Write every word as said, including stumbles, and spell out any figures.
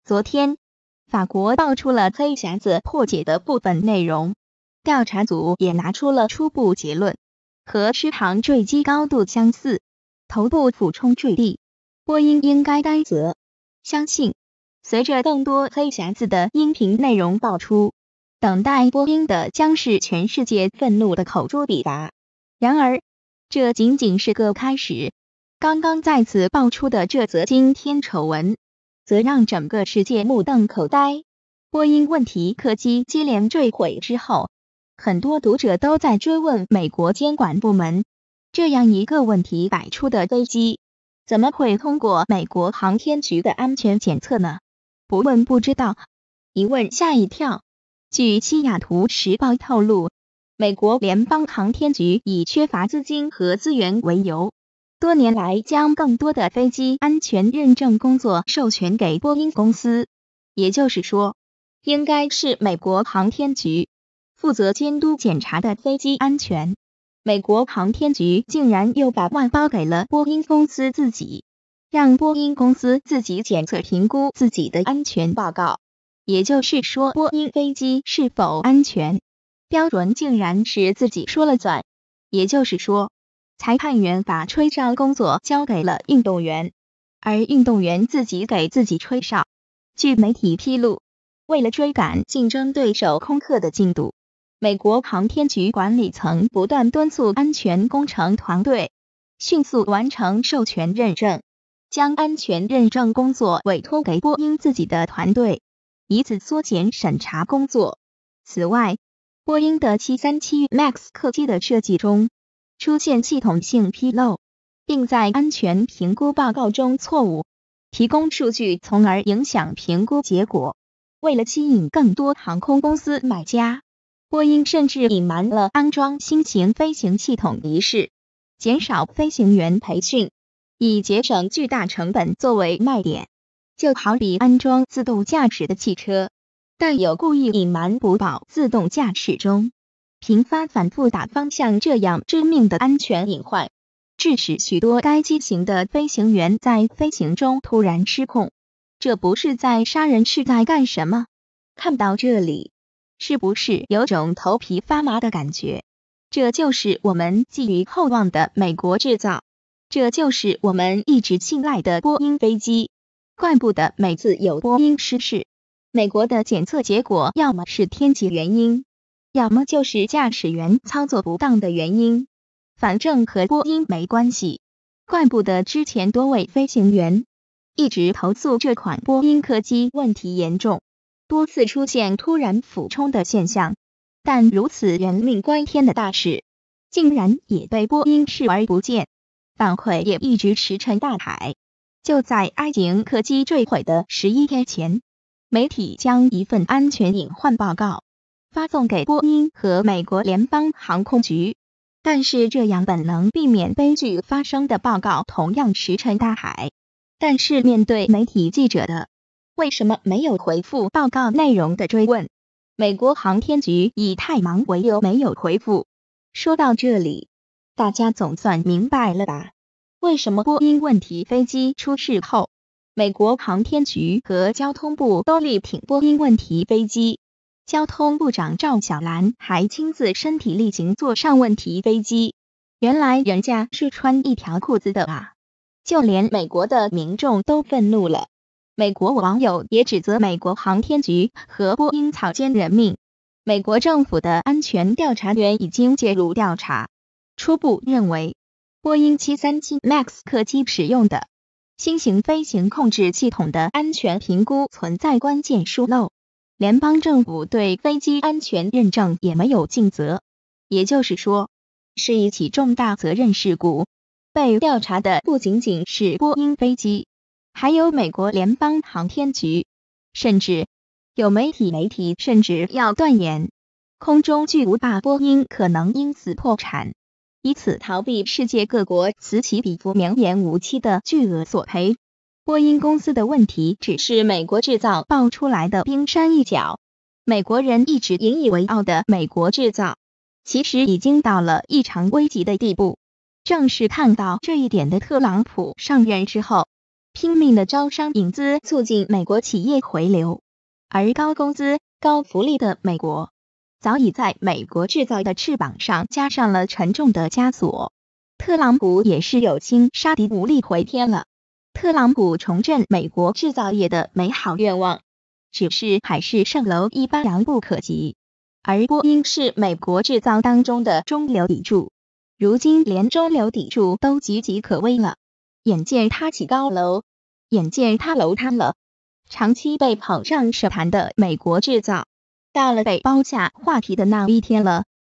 昨天，法国爆出了黑匣子破解的部分内容，调查组也拿出了初步结论，和失航坠机高度相似，头部俯冲坠地，波音应该担责。相信，随着更多黑匣子的音频内容爆出，等待波音的将是全世界愤怒的口诛笔伐。然而，这仅仅是个开始。刚刚再次爆出的这则惊天丑闻，则让整个世界目瞪口呆。波音问题客机接连坠毁之后，很多读者都在追问美国监管部门，这样一个问题百出的飞机，怎么会通过美国航天局的安全检测呢？不问不知道，一问吓一跳。据西雅图时报透露，美国联邦航天局以缺乏资金和资源为由，多年来将更多的飞机安全认证工作授权给波音公司，也就是说，应该是美国航天局负责监督检查的飞机安全。美国航天局竟然又把外包给了波音公司自己，让波音公司自己检测评估自己的安全报告。也就是说，波音飞机是否安全，标准竟然是自己说了算。也就是说，裁判员把吹哨工作交给了运动员，而运动员自己给自己吹哨。据媒体披露，为了追赶竞争对手空客的进度，美国航天局管理层不断敦促安全工程团队迅速完成授权认证，将安全认证工作委托给波音自己的团队，以此缩减审查工作。此外，波音的七三七 MAX 客机的设计中出现系统性纰漏，并在安全评估报告中错误提供数据，从而影响评估结果。为了吸引更多航空公司买家，波音甚至隐瞒了安装新型飞行系统一事，减少飞行员培训，以节省巨大成本作为卖点。就好比安装自动驾驶的汽车，但有故意隐瞒不保自动驾驶中频繁反复打方向这样致命的安全隐患，致使许多该机型的飞行员在飞行中突然失控。这不是在杀人是在干什么？看到这里，是不是有种头皮发麻的感觉？这就是我们寄予厚望的美国制造，这就是我们一直信赖的波音飞机。怪不得每次有波音失事，美国的检测结果要么是天气原因，要么就是驾驶员操作不当的原因，反正和波音没关系。怪不得之前多位飞行员一直投诉这款波音客机问题严重，多次出现突然俯冲的现象，但如此人命关天的大事，竟然也被波音视而不见，反悔也一直石沉大海。就在埃景客机坠毁的十一天前，媒体将一份安全隐患报告发送给波音和美国联邦航空局，但是这样本能避免悲剧发生的报告同样石沉大海。但是面对媒体记者的为什么没有回复报告内容的追问，美国航天局以太忙为由没有回复。说到这里，大家总算明白了吧？为什么波音问题飞机出事后，美国航天局和交通部都力挺波音问题飞机？交通部长赵小兰还亲自身体力行坐上问题飞机，原来人家是穿一条裤子的啊！就连美国的民众都愤怒了，美国网友也指责美国航天局和波音草菅人命。美国政府的安全调查员已经介入调查，初步认为波音七三七 MAX 客机使用的新型飞行控制系统的安全评估存在关键疏漏，联邦政府对飞机安全认证也没有尽责，也就是说，是一起重大责任事故。被调查的不仅仅是波音飞机，还有美国联邦航天局，甚至有媒体媒体甚至要断言，空中巨无霸波音可能因此破产，以此逃避世界各国此起彼伏绵延无期的巨额索赔。波音公司的问题只是美国制造爆出来的冰山一角，美国人一直引以为傲的美国制造，其实已经到了异常危急的地步。正是看到这一点的特朗普上任之后， 拼命的招商引资，促进美国企业回流。而高工资、高福利的美国，早已在美国制造的翅膀上加上了沉重的枷锁。特朗普也是有心杀敌无力回天了。特朗普重振美国制造业的美好愿望，只是还是蜃楼一般遥不可及。而波音是美国制造当中的中流砥柱，如今连中流砥柱都岌岌可危了。眼见他起高楼，眼见他楼塌了。长期被捧上神坛的美国制造，到了被包下话题的那一天了。